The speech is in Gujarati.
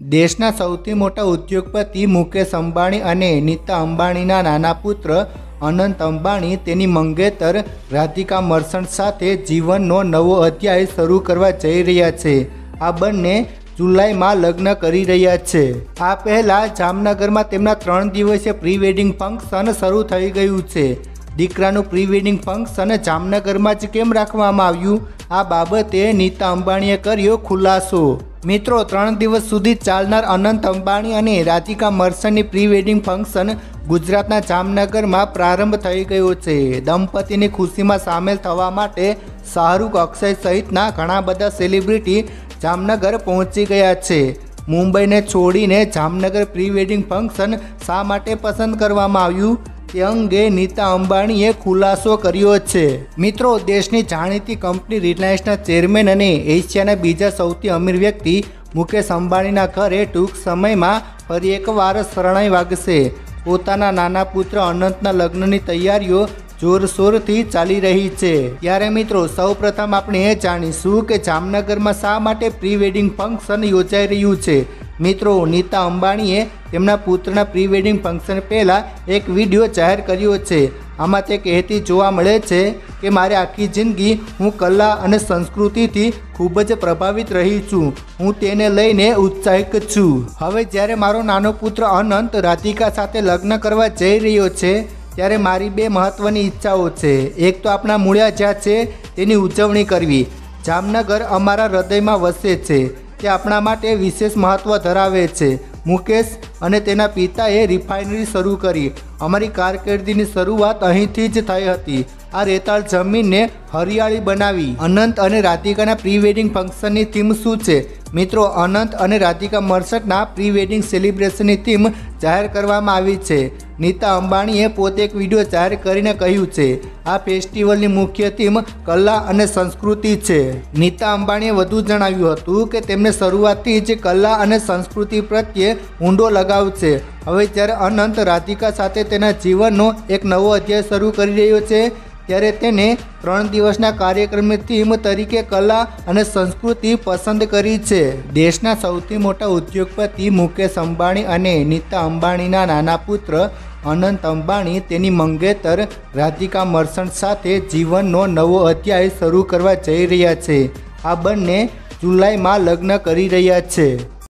દેશના સૌથી મોટા ઉદ્યોગપતિ મુકેશ અંબાણી અને નીતા અંબાણીના નાના પુત્ર અનંત અંબાણી તેની મંગેતર રાધિકા મર્ચન્ટ સાથે જીવનનો નવો અધ્યાય શરૂ કરવા જઈ રહ્યા છે। આ બંને જુલાઈમાં લગ્ન કરી રહ્યા છે। આ પહેલાં જામનગરમાં તેમના 3 દિવસીય પ્રી વેડિંગ ફંક્શન શરૂ થઈ ગયું છે। દીકરાનું પ્રી વેડિંગ ફંક્શન જામનગરમાં જ કેમ રાખવામાં આવ્યું, આ બાબતે નીતા અંબાણીએ કર્યો ખુલાસો। મિત્રો, 3 દિવસ સુધી ચાલનાર અનંત અંબાણી અને રાધિકા મર્ચન્ટની પ્રી વેડિંગ ફંક્શન ગુજરાતના જામનગરમાં પ્રારંભ થઈ ગયો છે। દંપતીની ખુશીમાં સામેલ થવા માટે શાહરૂખ, અક્ષય સહિતના ઘણા બધા સેલિબ્રિટી જામનગર પહોંચી ગયા છે। મુંબઈને છોડીને જામનગર પ્રી વેડિંગ ફંક્શન શા માટે પસંદ કરવામાં આવ્યું તે અંગે નીતા અંબાણીએ ખુલાસો કર્યો છે। મિત્રો, દેશની જાણીતી કંપની રિલાયન્સના ચેરમેન અને એશિયાના બીજા સૌથી અમીર વ્યક્તિ મુકેશ અંબાણીના ઘરે ટૂંક સમયમાં ફરી એકવાર શરણાઈ વાગશે। પોતાના નાના પુત્ર અનંતના લગ્નની તૈયારીઓ જોરશોરથી ચાલી રહી છે। ત્યારે મિત્રો, સૌપ્રથમ આપણે એ જાણીશું કે જામનગરમાં શા માટે પ્રી વેડિંગ ફંક્શન યોજાઈ રહ્યું છે। મિત્રો, નીતા અંબાણીએ તેમના પુત્રના પ્રી વેડિંગ ફંક્શન પહેલાં એક વિડીયો જાહેર કર્યો છે। આમાં તે કહેતી જોવા મળે છે કે મારી આખી જિંદગી હું કલા અને સંસ્કૃતિથી ખૂબ જ પ્રભાવિત રહી છું। હું તેને લઈને ઉત્સાહિત છું। હવે જ્યારે મારો નાનો પુત્ર અનંત રાધિકા સાથે લગ્ન કરવા જઈ રહ્યો છે ત્યારે મારી 2 મહત્ત્વની ઈચ્છાઓ છે। એક તો આપણા મૂળિયા જ્યાં છે તેની ઉજવણી કરવી। જામનગર અમારા હૃદયમાં વસે છે, તે આપણા માટે વિશેષ મહત્ત્વ ધરાવે છે। મુકેશ અને તેના પિતાએ રિફાઇનરી શરૂ કરી। અમારી કારકિર્દીની શરૂઆત અહીંથી જ થઈ હતી। આ રેતાળ જમીનને હરિયાળી બનાવી। અનંત અને રાધિકાના પ્રી વેડિંગ ફંક્શનની થીમ શું છે? મિત્રો, અનંત અને રાધિકા મર્ચન્ટના પ્રી વેડિંગ સેલિબ્રેશનની થીમ જાહેર કરવામાં આવી છે। નીતા અંબાણીએ પોતે એક વિડીયો જાહેર કરીને કહ્યું છે, આ ફેસ્ટિવલની મુખ્ય થીમ કલા અને સંસ્કૃતિ છે। નીતા અંબાણીએ વધુ જણાવ્યું હતું કે તેમને શરૂઆતથી જ કલા અને સંસ્કૃતિ પ્રત્યે ઊંડો લગાવ છે। હવે જ્યારે અનંત રાધિકા સાથે તેના જીવનનો એક નવો અધ્યાય શરૂ કરી રહ્યો છે ત્યારે તેને 3 દિવસના કાર્યક્રમની થીમ તરીકે કલા અને સંસ્કૃતિ પસંદ કરી છે। દેશના સૌથી મોટા ઉદ્યોગપતિ મુકેશ અંબાણી અને નીતા અંબાણીના નાના પુત્ર અનંત અંબાણી તેની મંગેતર રાધિકા મર્ચન્ટ સાથે જીવનનો નવો અધ્યાય શરૂ કરવા જઈ રહ્યા છે। આ બંને જુલાઈમાં લગ્ન કરી રહ્યા છે।